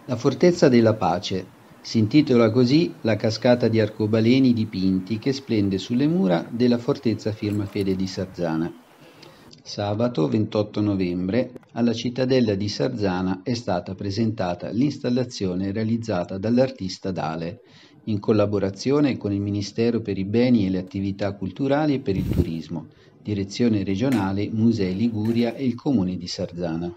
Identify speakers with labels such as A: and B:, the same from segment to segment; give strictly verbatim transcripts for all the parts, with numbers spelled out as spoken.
A: La fortezza della pace. Si intitola così la cascata di arcobaleni dipinti che splende sulle mura della fortezza firma Fede di Sarzana. Sabato ventotto novembre alla cittadella di Sarzana è stata presentata l'installazione realizzata dall'artista Dale, in collaborazione con il Ministero per i beni e le attività culturali e per il turismo, Direzione regionale Musei Liguria e il Comune di Sarzana.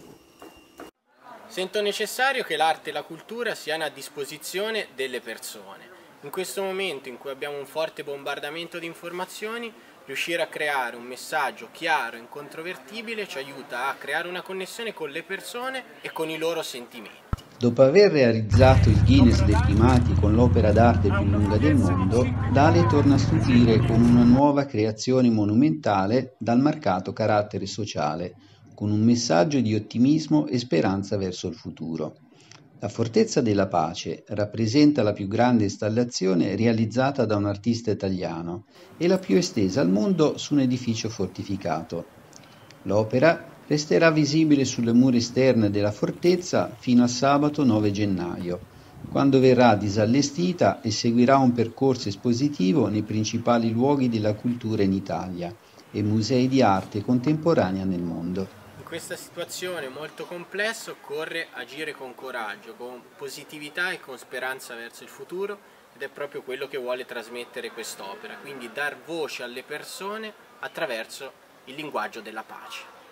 B: Sento necessario che l'arte e la cultura siano a disposizione delle persone. In questo momento in cui abbiamo un forte bombardamento di informazioni, riuscire a creare un messaggio chiaro e incontrovertibile ci aiuta a creare una connessione con le persone e con i loro sentimenti.
A: Dopo aver realizzato il Guinness dei primati con l'opera d'arte più lunga del mondo, Dale torna a stupire con una nuova creazione monumentale dal marcato carattere sociale, con un messaggio di ottimismo e speranza verso il futuro. La Fortezza della Pace rappresenta la più grande installazione realizzata da un artista italiano e la più estesa al mondo su un edificio fortificato. L'opera resterà visibile sulle mura esterne della fortezza fino a sabato nove gennaio, quando verrà disallestita e seguirà un percorso espositivo nei principali luoghi della cultura in Italia e musei di arte contemporanea nel mondo.
B: In questa situazione molto complessa occorre agire con coraggio, con positività e con speranza verso il futuro ed è proprio quello che vuole trasmettere quest'opera, quindi dar voce alle persone attraverso il linguaggio della pace.